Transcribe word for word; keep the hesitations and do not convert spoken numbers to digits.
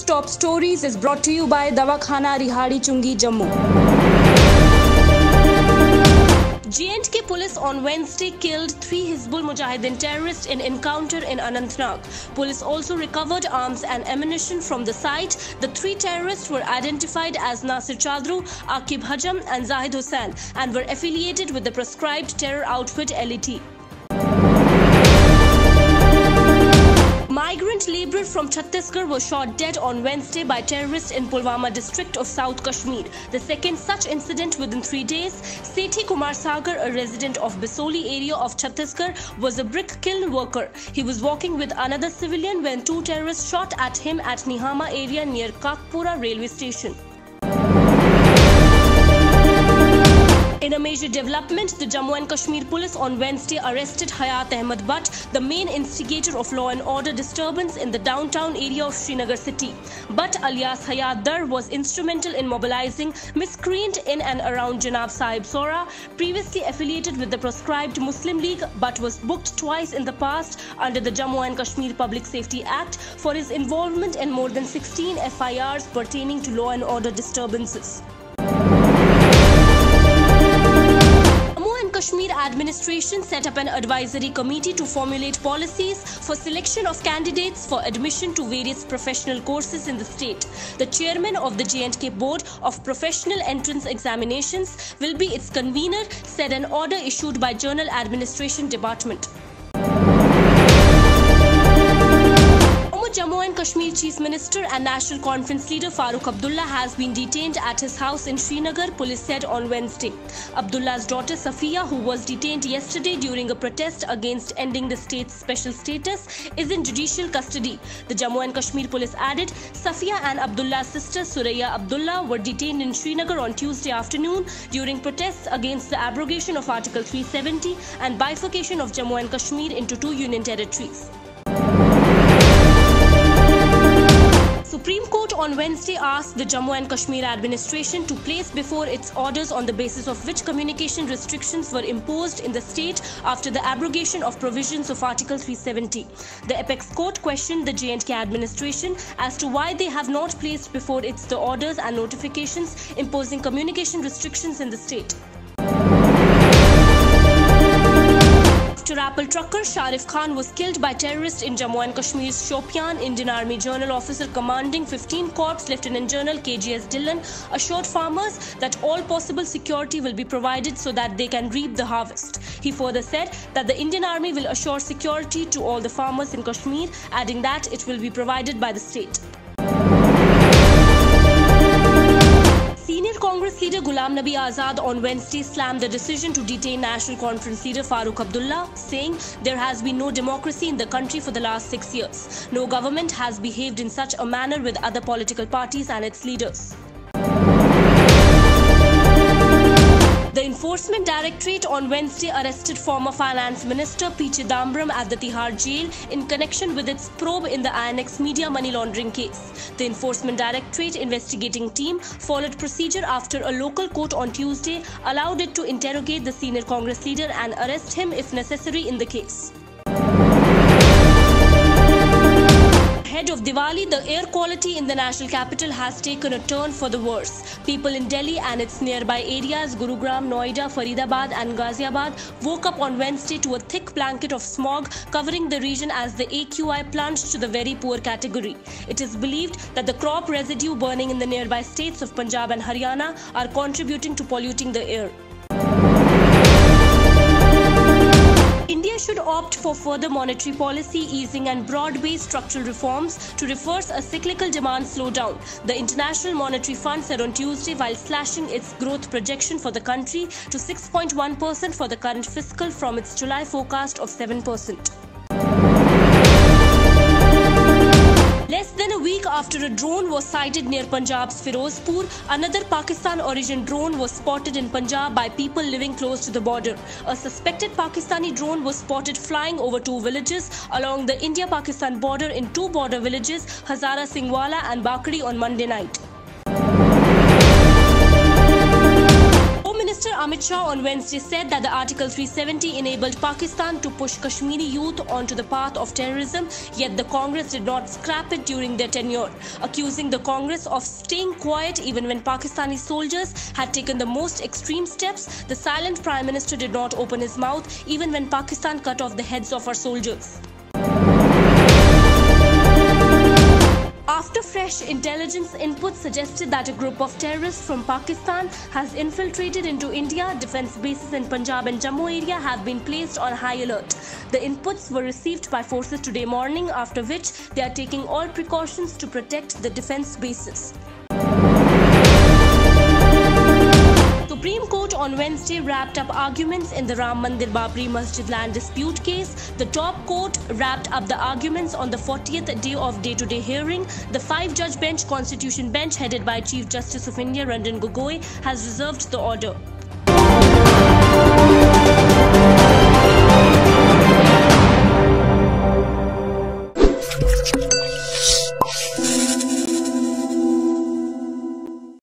Top Stories is brought to you by Dawa, Khana, Rehari, Chungi, Jammu. J and K police on Wednesday killed three Hizbul Mujahideen terrorists in encounter in Anantnag. Police also recovered arms and ammunition from the site. The three terrorists were identified as Nasir Chadru, Akib Hajam and Zahid Hussain and were affiliated with the proscribed terror outfit L E T. Migrant labourer from Chhattisgarh was shot dead on Wednesday by terrorists in Pulwama district of South Kashmir. The second such incident within three days. Sethi Kumar Sagar, a resident of Bisoli area of Chhattisgarh, was a brick kiln worker. He was walking with another civilian when two terrorists shot at him at Nihama area near Kakpura railway station. In a major development, the Jammu and Kashmir police on Wednesday arrested Hayat Ahmed Butt, the main instigator of law and order disturbance in the downtown area of Srinagar city. Butt alias Hayat Dar was instrumental in mobilizing miscreant in and around Janab Sahib Sora. Previously affiliated with the proscribed Muslim League, Butt was booked twice in the past under the Jammu and Kashmir Public Safety Act for his involvement in more than sixteen F I Rs pertaining to law and order disturbances. Kashmir administration set up an advisory committee to formulate policies for selection of candidates for admission to various professional courses in the state. The chairman of the J and K Board of Professional Entrance Examinations will be its convener, said an order issued by Journal Administration Department. Jammu and Kashmir Chief Minister and National Conference leader Farooq Abdullah has been detained at his house in Srinagar, police said on Wednesday. Abdullah's daughter Safiya, who was detained yesterday during a protest against ending the state's special status, is in judicial custody. The Jammu and Kashmir police added Safiya and Abdullah's sister Suraya Abdullah were detained in Srinagar on Tuesday afternoon during protests against the abrogation of Article three seventy and bifurcation of Jammu and Kashmir into two union territories. Supreme Court on Wednesday asked the Jammu and Kashmir administration to place before its orders on the basis of which communication restrictions were imposed in the state after the abrogation of provisions of Article three seventy. The apex court questioned the J and K administration as to why they have not placed before its the orders and notifications imposing communication restrictions in the state. Rapper trucker Sharif Khan was killed by terrorists in Jammu and Kashmir's Shopian. Indian Army General Officer commanding fifteen Corps Lieutenant General K G S Dillon assured farmers that all possible security will be provided so that they can reap the harvest. He further said that the Indian Army will assure security to all the farmers in Kashmir, adding that it will be provided by the state. Senior Congress leader Ghulam Nabi Azad on Wednesday slammed the decision to detain National Conference leader Farooq Abdullah, saying there has been no democracy in the country for the last six years. No government has behaved in such a manner with other political parties and its leaders. The Enforcement Directorate on Wednesday arrested former Finance Minister P Chidambaram at the Tihar jail in connection with its probe in the I N X media money laundering case. The Enforcement Directorate investigating team followed procedure after a local court on Tuesday allowed it to interrogate the senior Congress leader and arrest him if necessary in the case. Ahead of Diwali, the air quality in the national capital has taken a turn for the worse. People in Delhi and its nearby areas, Gurugram, Noida, Faridabad and Ghaziabad, woke up on Wednesday to a thick blanket of smog covering the region as the A Q I plunged to the very poor category. It is believed that the crop residue burning in the nearby states of Punjab and Haryana are contributing to polluting the air. India should opt for further monetary policy easing and broad-based structural reforms to reverse a cyclical demand slowdown, the International Monetary Fund said on Tuesday while slashing its growth projection for the country to six point one percent for the current fiscal from its July forecast of seven percent. Less than a week after a drone was sighted near Punjab's Firozpur, another Pakistan-origin drone was spotted in Punjab by people living close to the border. A suspected Pakistani drone was spotted flying over two villages along the India-Pakistan border in two border villages, Hazara Singhwala and Bakri on Monday night. Minister Amit Shah on Wednesday said that the Article three seventy enabled Pakistan to push Kashmiri youth onto the path of terrorism, yet the Congress did not scrap it during their tenure, accusing the Congress of staying quiet even when Pakistani soldiers had taken the most extreme steps. The silent Prime Minister did not open his mouth even when Pakistan cut off the heads of our soldiers. After fresh intelligence input suggested that a group of terrorists from Pakistan has infiltrated into India, defense bases in Punjab and Jammu area have been placed on high alert. The inputs were received by forces today morning, after which they are taking all precautions to protect the defense bases. Supreme Court on Wednesday wrapped up arguments in the Ram Mandir Babri Masjid land dispute case. The top court wrapped up the arguments on the fortieth day of day-to-day hearing. The five-judge bench, Constitution Bench, headed by Chief Justice of India Ranjan Gogoi, has reserved the order.